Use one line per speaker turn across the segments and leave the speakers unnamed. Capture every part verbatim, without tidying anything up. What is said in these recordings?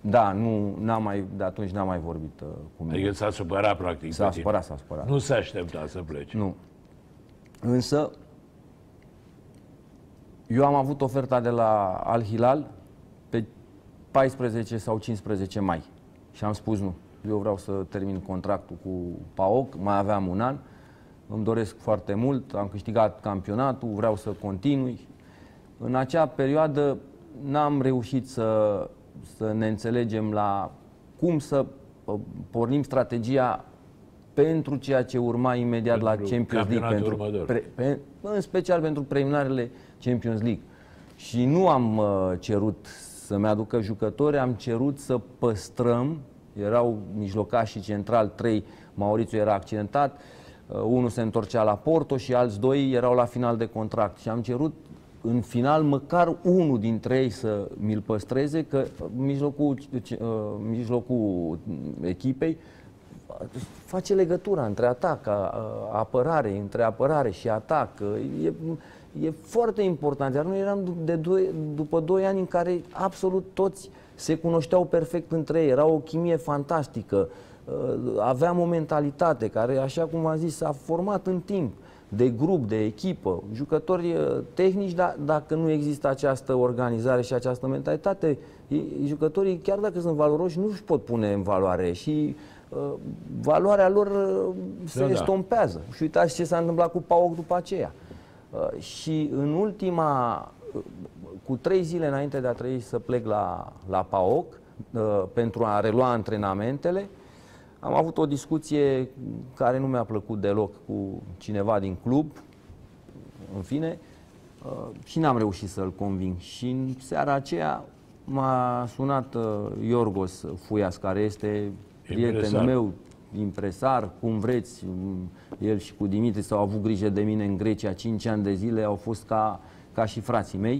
Da, nu, n-am mai, de atunci n-am mai vorbit uh, cu mine.
Adică s-a supărat, practic.
S-a supărat, s-a supărat.
Nu se aștepta să plece.
Nu. Însă, eu am avut oferta de la Al Hilal pe paisprezece sau cincisprezece mai și am spus nu. Eu vreau să termin contractul cu PAOK, mai aveam un an, îmi doresc foarte mult, am câștigat campionatul, vreau să continui. În acea perioadă n-am reușit să, să ne înțelegem la cum să pornim strategia pentru ceea ce urma imediat pentru la Champions League, pentru pre, pe, în special pentru preliminarele Champions League. Și nu am uh, cerut să-mi aducă jucători, am cerut să păstrăm, erau mijlocașii central, trei, Maurițiu era accidentat, uh, unul se întorcea la Porto și alți doi erau la final de contract. Și am cerut în final măcar unul dintre ei să mi-l păstreze, că mijlocul, uh, mijlocul echipei face legătura între atac, apărare, între apărare și atac. E, e foarte important. Iar noi eram de doi, după doi ani în care absolut toți se cunoșteau perfect între ei. Era o chimie fantastică. Aveam o mentalitate care, așa cum am zis, s-a format în timp. De grup, de echipă, jucători tehnici, dar dacă nu există această organizare și această mentalitate, jucătorii, chiar dacă sunt valoroși, nu își pot pune în valoare și valoarea lor se da, estompează. Da. Și uitați ce s-a întâmplat cu PAOK după aceea. Și în ultima, cu trei zile înainte de a trebui să plec la, la PAOK, pentru a relua antrenamentele, am avut o discuție care nu mi-a plăcut deloc cu cineva din club, în fine, și n-am reușit să-l conving. Și în seara aceea m-a sunat Iorgos Fuias, care este prietenul meu, impresar, cum vreți, el și cu Dimitri s-au avut grijă de mine în Grecia, cinci ani de zile, au fost ca, ca și frații mei.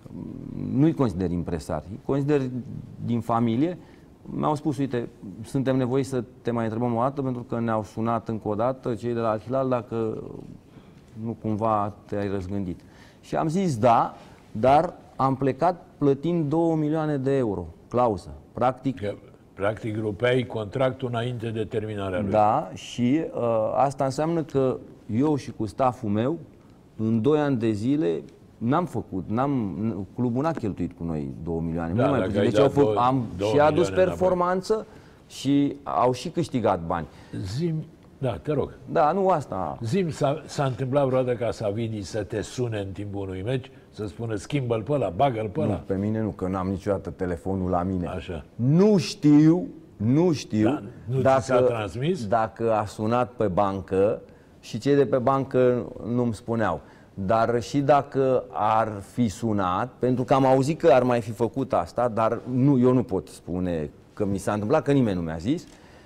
Nu-i consider impresar, îi consider din familie. Mi-au spus, uite, suntem nevoiți să te mai întrebăm o dată, pentru că ne-au sunat încă o dată cei de la Al Hilal dacă nu cumva te-ai răzgândit. Și am zis da, dar am plecat plătind două milioane de euro, clauză. Practic...
Că, practic rupeai contractul înainte de terminarea lui.
Da, și uh, asta înseamnă că eu și cu stafful meu, în doi ani de zile, n-am făcut, n-am, clubul n-a cheltuit cu noi două milioane.
Da,
mai puțin. Deci au făcut, am și adus performanță înapoi. Și au și câștigat bani.
Zim, da, te rog.
Da, nu asta.
Zim, s-a întâmplat vreodată ca Savini să te sune în timpul unui meci, să spună schimbă-l pe ăla, bagă-l pe ăla?
Nu, pe mine nu, că n-am niciodată telefonul la mine.
Așa.
Nu știu, nu știu
da, nu
dacă,
ți s-a transmis?
Dacă a sunat pe bancă și cei de pe bancă nu-mi spuneau. Dar și dacă ar fi sunat, pentru că am auzit că ar mai fi făcut asta, dar nu, eu nu pot spune că mi s-a întâmplat, că nimeni nu mi-a zis.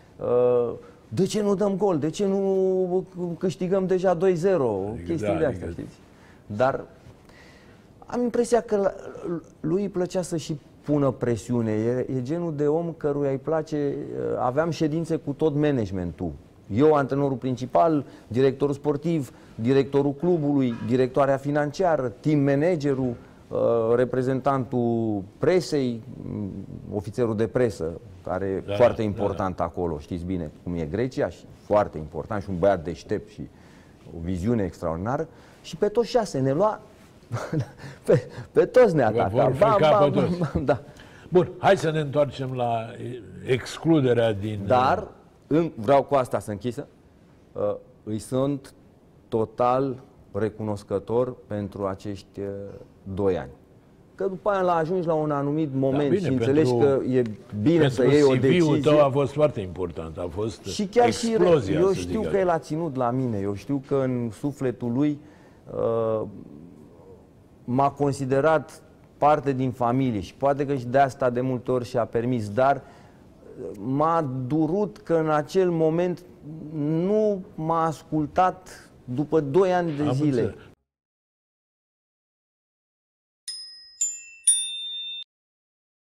De ce nu dăm gol? De ce nu câștigăm deja doi zero? Adică chestii da, de astea, adică... știți? Dar am impresia că lui îi plăcea să și pună presiune. E, e genul de om căruia îi place. Aveam ședințe cu tot managementul. Eu, antrenorul principal, directorul sportiv, directorul clubului, directoarea financiară, team managerul, reprezentantul presei, ofițerul de presă, care e da, foarte important da, da. acolo, știți bine cum e Grecia, și foarte important, și un băiat deștept și o viziune extraordinară. Și pe toți șase ne lua, pe, pe toți ne ataca.
Bam, bam, bam, bam, da. Bun, hai să ne întoarcem la excluderea din...
Dar, vreau cu asta să închisă, uh, îi sunt total recunoscător pentru acești uh, doi ani. Că după aia la ajungi la un anumit moment da, bine, și înțelegi pentru, că e bine să iei o decizie.
C V-ul tău a fost foarte important, a fost
și chiar
explozia,
și eu știu că el a ținut la mine, eu știu că în sufletul lui uh, m-a considerat parte din familie și poate că și de asta de multe ori și-a permis, dar m-a durut că în acel moment nu m-a ascultat după doi ani de
Am
zile.
Înțeleg.